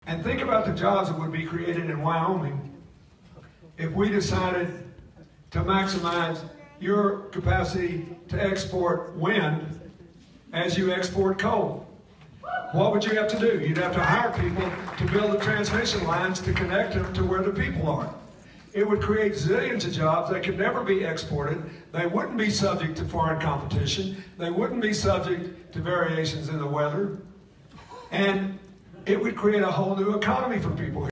And think about the jobs that would be created in Wyoming if we decided to maximize your capacity to export wind as you export coal. What would you have to do? You'd have to hire people to build the transmission lines to connect them to where the people are. It would create zillions of jobs that could never be exported. They wouldn't be subject to foreign competition. They wouldn't be subject to variations in the weather. And it would create a whole new economy for people.